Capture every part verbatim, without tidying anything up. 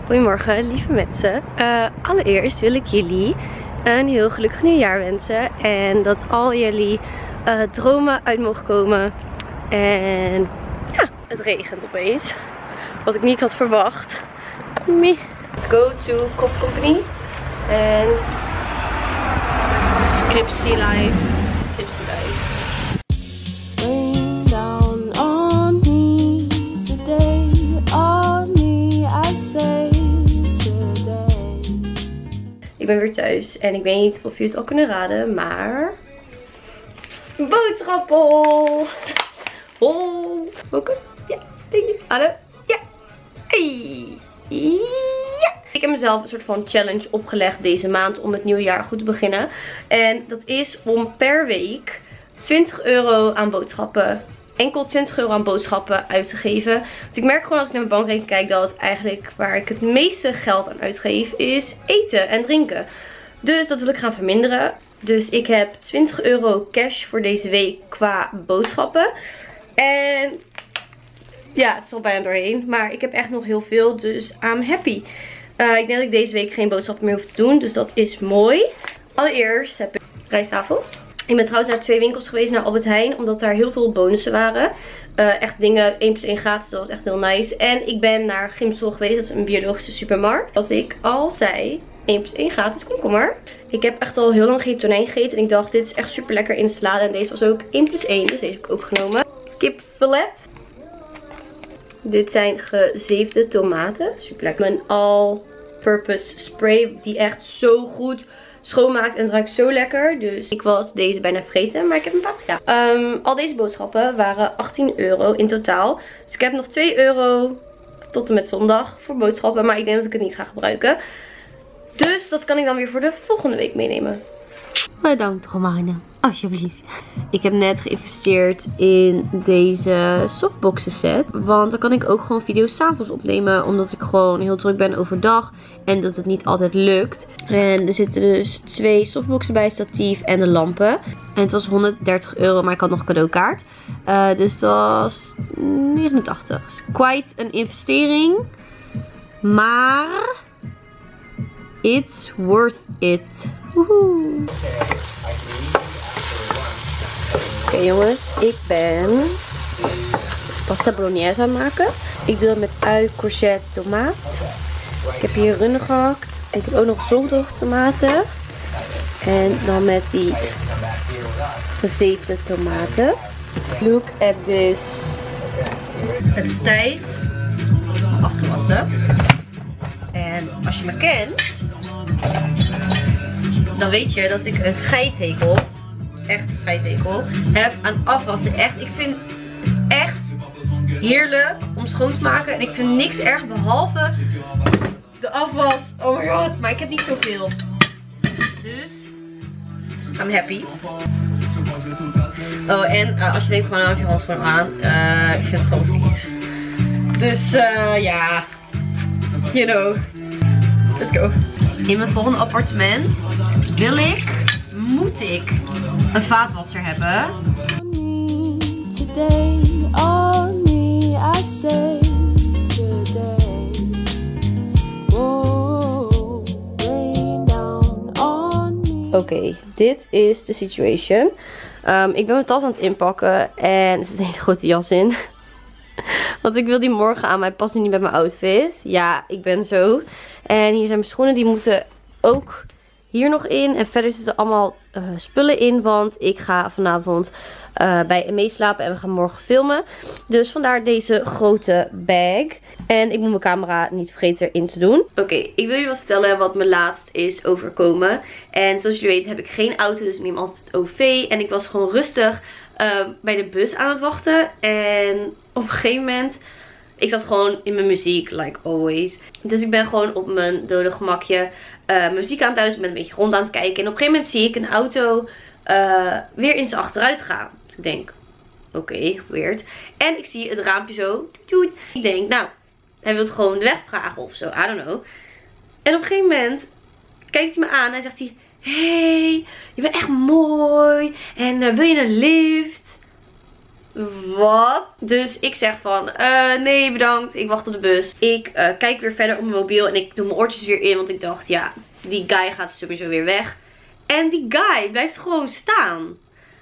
Goedemorgen, lieve mensen. Uh, allereerst wil ik jullie een heel gelukkig nieuwjaar wensen. En dat al jullie uh, dromen uit mogen komen. En ja, het regent opeens. Wat ik niet had verwacht. Me. Let's go to Coffee Company. En Scriptie Live. Scriptie Live. Rain down on me today. On me I say today. Ik ben weer thuis en ik weet niet of jullie het al kunnen raden, maar boodschappel. Oh, focus. Ja, denk je. Hallo. Ja. Hey. Ja. Ik heb mezelf een soort van challenge opgelegd deze maand om het nieuwe jaar goed te beginnen. En dat is om per week twintig euro aan boodschappen, enkel twintig euro aan boodschappen uit te geven. Want ik merk gewoon als ik naar mijn bankrekening kijk dat eigenlijk waar ik het meeste geld aan uitgeef is eten en drinken. Dus dat wil ik gaan verminderen. Dus ik heb twintig euro cash voor deze week qua boodschappen. En ja, het is al bijna doorheen. Maar ik heb echt nog heel veel, dus I'm happy. Uh, ik denk dat ik deze week geen boodschappen meer hoef te doen, dus dat is mooi. Allereerst heb ik rijstwafels. Ik ben trouwens naar twee winkels geweest, naar Albert Heijn, omdat daar heel veel bonussen waren. Uh, echt dingen één plus één gratis, dat was echt heel nice. En ik ben naar Grimsel geweest, dat is een biologische supermarkt. Als ik al zei, één plus één gratis komkommer. Ik heb echt al heel lang geen tonijn gegeten en ik dacht, dit is echt super lekker in de salade. En deze was ook één plus één, dus deze heb ik ook genomen. Kipfilet. Dit zijn gezeefde tomaten. Super lekker. Mijn all-purpose spray die echt zo goed schoonmaakt en het ruikt zo lekker. Dus ik was deze bijna vergeten, maar ik heb een paar gedaan. Um, al deze boodschappen waren achttien euro in totaal. Dus ik heb nog twee euro tot en met zondag voor boodschappen. Maar ik denk dat ik het niet ga gebruiken. Dus dat kan ik dan weer voor de volgende week meenemen. Bedankt Romane, alsjeblieft. Ik heb net geïnvesteerd in deze softboxen set. Want dan kan ik ook gewoon video's 's avonds opnemen. Omdat ik gewoon heel druk ben overdag. En dat het niet altijd lukt. En er zitten dus twee softboxen bij, statief en de lampen. En het was honderddertig euro, maar ik had nog een cadeaukaart. Uh, dus dat was negenentachtig. Dus quite een investering. Maar it's worth it. Woehoe. Oké okay, jongens, ik ben pasta bolognese aan het maken. Ik doe dat met ui, courgette, tomaat. Ik heb hier runnen gehakt. Ik heb ook nog zolderige tomaten. En dan met die gezeefde tomaten. Look at this. Het is tijd om af te wassen. En als je me kent, dan weet je dat ik een scheidhekel, echt een scheidhekel, heb aan afwassen. Echt, ik vind het echt heerlijk om schoon te maken. En ik vind niks erg behalve de afwas. Oh my god, maar ik heb niet zoveel. Dus, I'm happy. Oh, en uh, als je denkt van, nou heb je handschoenen aan. Uh, ik vind het gewoon vies. Dus, uh, ja. You know. Let's go. In mijn volgende appartement wil ik, moet ik een vaatwasser hebben. Oké, okay, dit is de situation. Um, ik ben mijn tas aan het inpakken en er zit een hele grote jas in. Want ik wil die morgen aan, maar hij past nu niet bij mijn outfit. Ja, ik ben zo. En hier zijn mijn schoenen, die moeten ook hier nog in. En verder zitten allemaal uh, spullen in, want ik ga vanavond uh, bij M E slapen en we gaan morgen filmen. Dus vandaar deze grote bag. En ik moet mijn camera niet vergeten erin te doen. Oké, okay, ik wil jullie wat vertellen wat me laatst is overkomen. En zoals jullie weten heb ik geen auto, dus ik neem altijd het O V. En ik was gewoon rustig uh, bij de bus aan het wachten. En op een gegeven moment, ik zat gewoon in mijn muziek, like always. Dus ik ben gewoon op mijn dode gemakje uh, mijn muziek aan het luisteren. Ik ben een beetje rond aan het kijken. En op een gegeven moment zie ik een auto uh, weer in zijn achteruit gaan. Dus ik denk, oké, okay, weird. En ik zie het raampje zo. Ik denk, nou, hij wil gewoon de weg vragen of zo. I don't know. En op een gegeven moment kijkt hij me aan en zegt hij, hey, je bent echt mooi. En uh, wil je een lift? wat? Dus ik zeg van, uh, nee bedankt, ik wacht op de bus. Ik uh, kijk weer verder op mijn mobiel en ik doe mijn oortjes weer in, want ik dacht, ja, die guy gaat sowieso weer weg. En die guy blijft gewoon staan.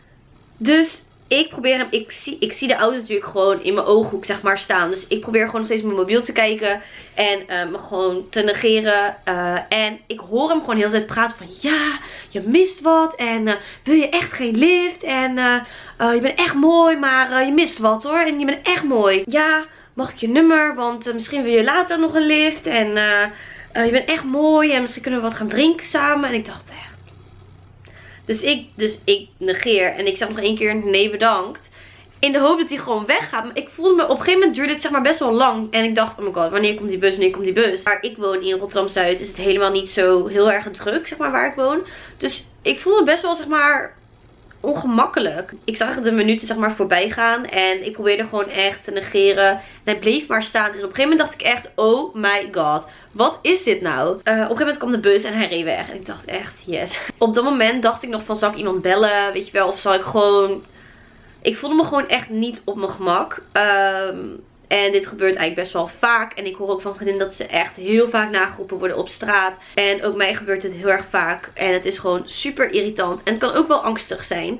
Dus ik probeer hem, ik zie, ik zie de auto natuurlijk gewoon in mijn ooghoek zeg maar staan. Dus ik probeer gewoon nog steeds op mijn mobiel te kijken. En uh, me gewoon te negeren. Uh, en ik hoor hem gewoon heel de tijd praten van ja, je mist wat. En uh, wil je echt geen lift. En uh, uh, je bent echt mooi, maar uh, je mist wat hoor. En je bent echt mooi. Ja, mag ik je nummer? Want uh, misschien wil je later nog een lift. En uh, uh, je bent echt mooi. En misschien kunnen we wat gaan drinken samen. En ik dacht echt. Dus ik, dus ik negeer. En ik zeg nog één keer nee bedankt. In de hoop dat hij gewoon weggaat. Maar ik voelde me, op een gegeven moment duurde het zeg maar best wel lang. En ik dacht, oh my god, wanneer komt die bus, wanneer komt die bus? Waar ik woon in Rotterdam-Zuid is het helemaal niet zo heel erg druk, zeg maar, waar ik woon. Dus ik voelde me best wel, zeg maar, ongemakkelijk. Ik zag de minuten, zeg maar, voorbij gaan. En ik probeerde gewoon echt te negeren. En hij bleef maar staan. En op een gegeven moment dacht ik echt, oh my god. Wat is dit nou? Uh, op een gegeven moment kwam de bus en hij reed weg. En ik dacht echt, yes. Op dat moment dacht ik nog van, zal ik iemand bellen? Weet je wel, of zal ik gewoon... Ik voelde me gewoon echt niet op mijn gemak. Um, en dit gebeurt eigenlijk best wel vaak. En ik hoor ook van vriendinnen dat ze echt heel vaak nageroepen worden op straat. En ook mij gebeurt het heel erg vaak. En het is gewoon super irritant. En het kan ook wel angstig zijn.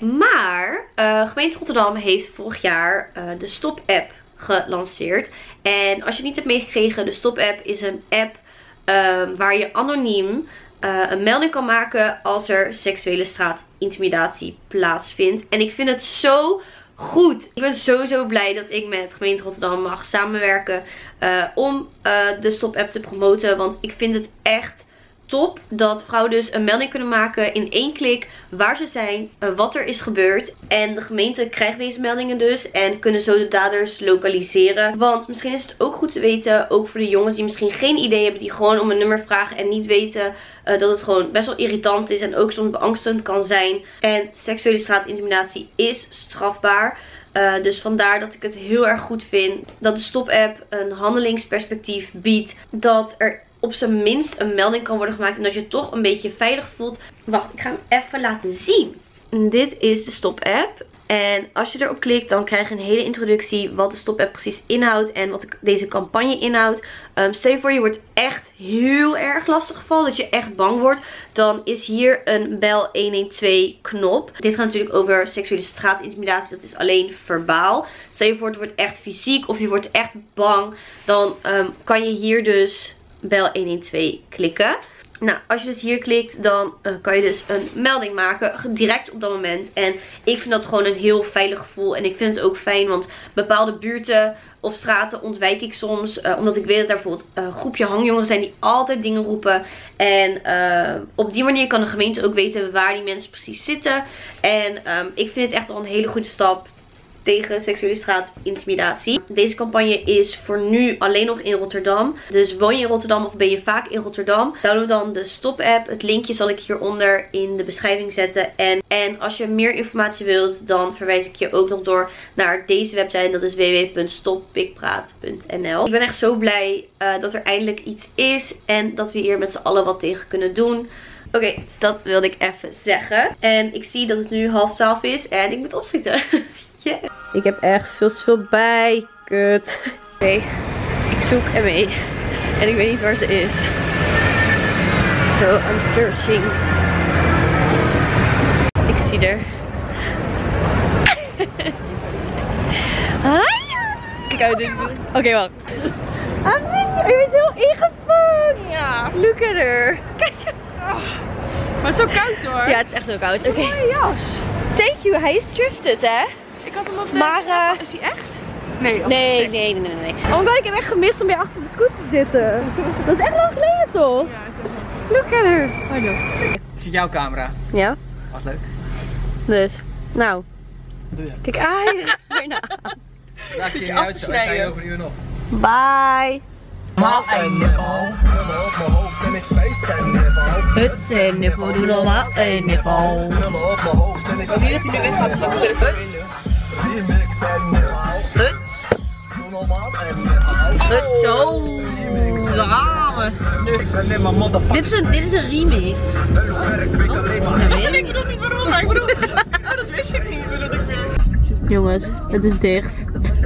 Maar uh, gemeente Rotterdam heeft vorig jaar uh, de Stop-app gelanceerd. En als je het niet hebt meegekregen, de Stop-app is een app um, waar je anoniem uh, een melding kan maken als er seksuele straatintimidatie plaatsvindt. En ik vind het zo goed. Ik ben sowieso blij dat ik met gemeente Rotterdam mag samenwerken uh, om uh, de Stop-app te promoten. Want ik vind het echt top dat vrouwen dus een melding kunnen maken in één klik waar ze zijn, uh, wat er is gebeurd. En de gemeente krijgt deze meldingen dus en kunnen zo de daders lokaliseren. Want misschien is het ook goed te weten, ook voor de jongens die misschien geen idee hebben, die gewoon om een nummer vragen en niet weten uh, dat het gewoon best wel irritant is en ook soms beangstigend kan zijn. En seksuele straatintimidatie is strafbaar. Uh, dus vandaar dat ik het heel erg goed vind dat de Stop-app een handelingsperspectief biedt. Dat er op zijn minst een melding kan worden gemaakt. En dat je je toch een beetje veilig voelt. Wacht, ik ga hem even laten zien. Dit is de Stop-app. En als je erop klikt, dan krijg je een hele introductie wat de Stop-app precies inhoudt. En wat deze campagne inhoudt. Um, stel je voor, je wordt echt heel erg lastig gevallen. Dat je echt bang wordt. Dan is hier een bel honderdtwaalf knop. Dit gaat natuurlijk over seksuele straatintimidatie. Dat is alleen verbaal. Stel je voor, het wordt echt fysiek. Of je wordt echt bang. Dan um, kan je hier dus bel honderdtwaalf klikken. Nou, als je dus hier klikt, dan uh, kan je dus een melding maken. Direct op dat moment. En ik vind dat gewoon een heel veilig gevoel. En ik vind het ook fijn, want bepaalde buurten of straten ontwijk ik soms. Uh, omdat ik weet dat daar bijvoorbeeld een groepje hangjongeren zijn die altijd dingen roepen. En uh, op die manier kan de gemeente ook weten waar die mensen precies zitten. En um, ik vind het echt al een hele goede stap tegen seksuele straatintimidatie. Deze campagne is voor nu alleen nog in Rotterdam. Dus woon je in Rotterdam of ben je vaak in Rotterdam, download dan de Stop-app. Het linkje zal ik hieronder in de beschrijving zetten. En, en als je meer informatie wilt, dan verwijs ik je ook nog door naar deze website. Dat is w w w punt stop pikpraat punt n l. Ik ben echt zo blij uh, dat er eindelijk iets is. En dat we hier met z'n allen wat tegen kunnen doen. Oké, okay, dus dat wilde ik even zeggen. En ik zie dat het nu half twaalf is en ik moet opschieten. Yeah. Ik heb echt veel te veel bij. Kut. Oké, okay. Ik zoek Emme. En ik weet niet waar ze is. So, I'm searching. Ik zie haar. Hi! Kijk uit dit. Oké, okay, wacht. Emme, je bent heel ingevangen. Ja. Look at her. Kijk. Oh. Maar het is zo koud hoor. Ja, het is echt zo koud. Oké. Okay. Mooie jas. Thank you. Hij is thrifted, hè? Ik had hem op de maar, snap. Uh, is hij echt? Nee, nee, nee, nee, nee, nee. Oh my god, ik heb echt gemist om weer achter de scooter te zitten. Dat is echt lang geleden, toch? Ja, is echt lang. Look at her. Hallo. Is het jouw camera? Ja. Wat leuk. Dus, nou. Wat doe je? Kijk, ah, hier bijna. Laat je je uit, zo zijn over een uur nog. Bye. Maar een niveau, knullen op mijn hoofd en ik space en niveau. Het zijn niveau, doe normaal een niveau. Knullen op mijn hoofd en ik Ik denk dat hij nu weg gaat op de telefoon. remix en niveau. Het. Doe normaal en niveau. Het zo. Ramen. Ik ben alleen maar motherfucker. Dit is een, dit is een remix. Werk ik alleen maar. Ja, Ik bedoel niet waarom, maar ik bedoel... Oh, dat wist ik niet, bedoel ik weer. Jongens, het is dicht.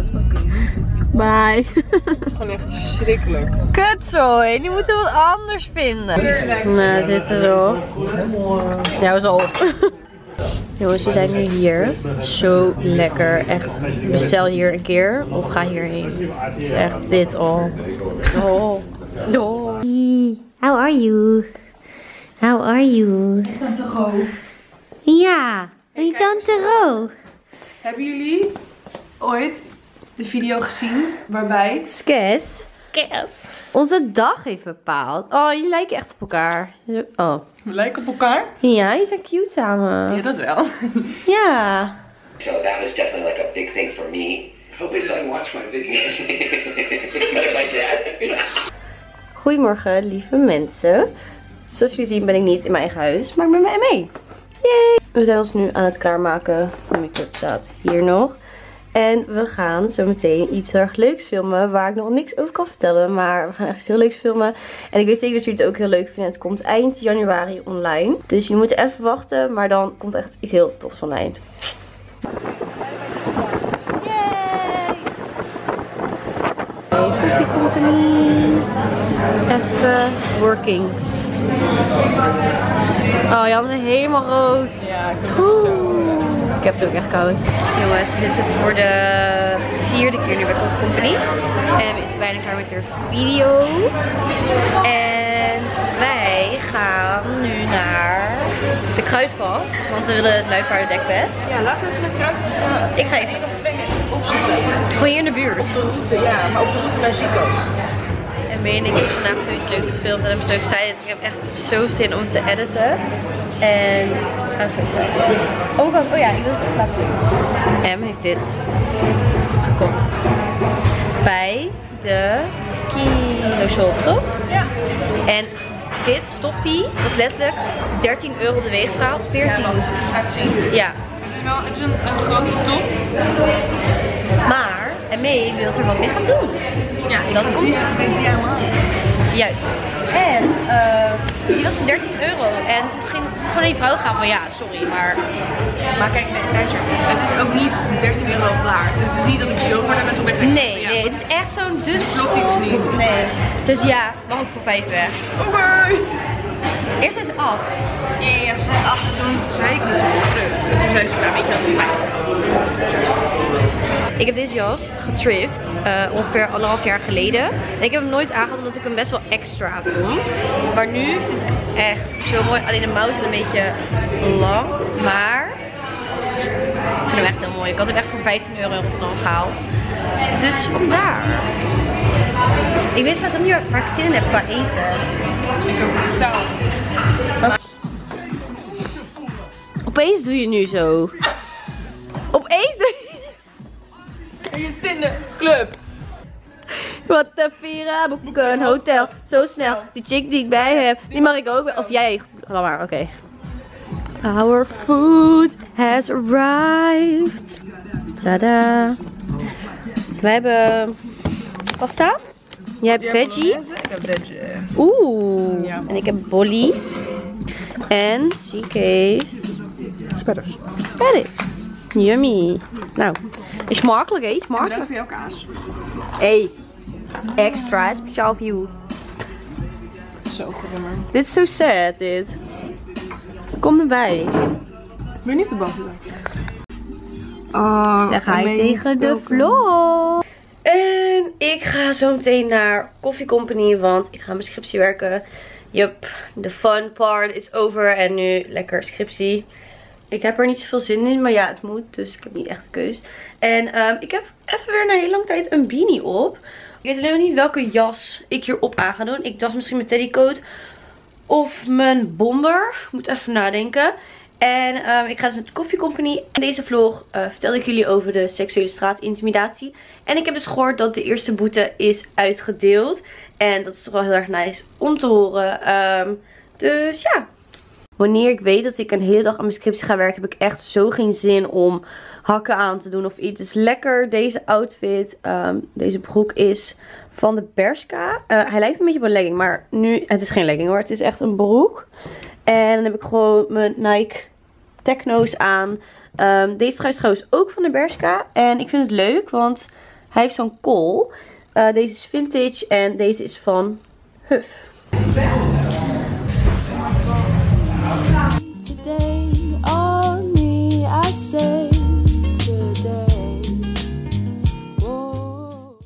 Bye. Het is gewoon echt verschrikkelijk. Kutzooi, die moeten we wat anders vinden. Nou, zitten zo. Ja, we zijn op. Jongens, we zijn nu hier. Zo lekker. Echt, bestel hier een keer of ga hierheen. Het is echt dit al. Oh. Oh. How are you? How are you? Tante Ro. Ja, en Tante Ro. Hebben jullie ooit de video gezien waarbij Skes. Skes. Onze dag heeft bepaald. Oh, jullie lijken echt op elkaar. Oh. we lijken op elkaar? Ja, je zijn cute samen. Ja, dat wel. Ja. So that was definitely like a big thing for me. Hope his son watched my videos. Like my dad. Goedemorgen, lieve mensen. Zoals jullie zien ben ik niet in mijn eigen huis, maar ik ben bij mee. Yay! We zijn ons nu aan het klaarmaken. Mijn make-up staat hier nog. En we gaan zo meteen iets heel erg leuks filmen. Waar ik nog niks over kan vertellen. Maar we gaan echt iets heel leuks filmen. En ik weet zeker dat jullie het ook heel leuk vinden. Het komt eind januari online. Dus jullie moeten even wachten. Maar dan komt echt iets heel tofs online. Yay! Coffee Company. Even workings. Oh, je handen helemaal rood. Ja, ik heb het zo. Ik heb het ook echt koud. Jongens, we zitten voor de vierde keer nu bij Coffee Company. En we zijn bijna klaar met de video. En wij gaan nu naar de Kruidvat. Want we willen het luipaardendekbed. Ja, laten we even naar Kruidvat gaan. Ik ga even nog twee opzoeken. gewoon hier in de buurt. Op de route, ja, maar op de route naar Zico. En Meen en ik heb vandaag zoiets leuks gefilmd. En ik heb zo excited. Ik heb echt zo zin om het te editen. En I'm so excited. Oh my god, oh ja, ik wil het even laten zien. Em heeft dit gekocht. Bij de Kilo Shop, toch? Ja. En dit stoffie was letterlijk dertien euro op de weegschaal. veertien. Ja, dat gaat zien. Ja. Het is wel het is een, een grote top. Maar, en Mee wil er wat mee gaan doen. Ja, dat komt. Dat denkt hij helemaal. Juist. En uh, die was dertien euro. En ze is, geen, ze is gewoon een vrouw gaan van ja, sorry, maar... Maar kijk, luister, het is ook niet dertien euro waard. Dus het is niet dat ik zomaar daar naartoe ben geweest. Nee, Ja, nee, het is echt zo'n dun dit klopt iets niet. Nee. Dus ja, mag ook voor vijf weg. Oké. Eerst is het af. Ja, ja, ze zei af en toen zei ik niet zoveel terug. En toen zei ze, nou weet je wat, vijf. Ik heb deze jas getrift uh, ongeveer anderhalf jaar geleden. En ik heb hem nooit aangehad omdat ik hem best wel extra vond. Maar nu vind ik hem echt zo mooi. Alleen de mouw is een beetje lang. Maar ik vind hem echt heel mooi. Ik had hem echt voor vijftien euro in Rotterdam gehaald. Dus vandaar. Ik weet trouwens ook niet waar ik zin in heb qua eten. Ik ook totaal. Opeens doe je nu zo. Opeens doe je... In je zinnenclub. Wat te vieren, boek een hotel. Zo snel. Die chick die ik bij heb, die mag ik ook wel. Of jij. Laat maar, oké. Okay. Our food has arrived. Tada. Wij hebben pasta. Jij hebt veggie. Ik heb veggie. Oeh. Ja. En ik heb bolly. En Ziek heeft Spetters. Paris. Yummy. Nou, is smakelijk, hè? Smakelijk. Bedankt voor jouw kaas. Hey, extra, speciaal voor you. Zo goed, man. Dit is zo sad, dit. Kom erbij. Ben je niet op de bank gedaan? Oh, Zeg hi tegen de vlog. En ik ga zo meteen naar Coffee Company, want ik ga mijn scriptie werken. Yup, de fun part is over en nu lekker scriptie. Ik heb er niet zoveel zin in, maar ja, het moet, dus ik heb niet echt de keus. En um, ik heb even weer na heel lang tijd een beanie op. Ik weet alleen nog niet welke jas ik hierop aan ga doen. Ik dacht misschien mijn teddycoat of mijn bomber. Ik moet even nadenken. En um, ik ga dus naar de Coffee Company. In deze vlog uh, vertelde ik jullie over de seksuele straatintimidatie. En ik heb dus gehoord dat de eerste boete is uitgedeeld. En dat is toch wel heel erg nice om te horen. Um, dus ja. Wanneer ik weet dat ik een hele dag aan mijn scriptie ga werken, heb ik echt zo geen zin om hakken aan te doen of iets. Dus lekker deze outfit. Um, deze broek is van de Bershka. Uh, hij lijkt een beetje op een legging, maar nu, het is geen legging hoor. Het is echt een broek. En dan heb ik gewoon mijn Nike Techno's aan. Um, deze trui is trouwens ook van de Bershka. En ik vind het leuk, want hij heeft zo'n kool. Uh, deze is vintage en deze is van Huff.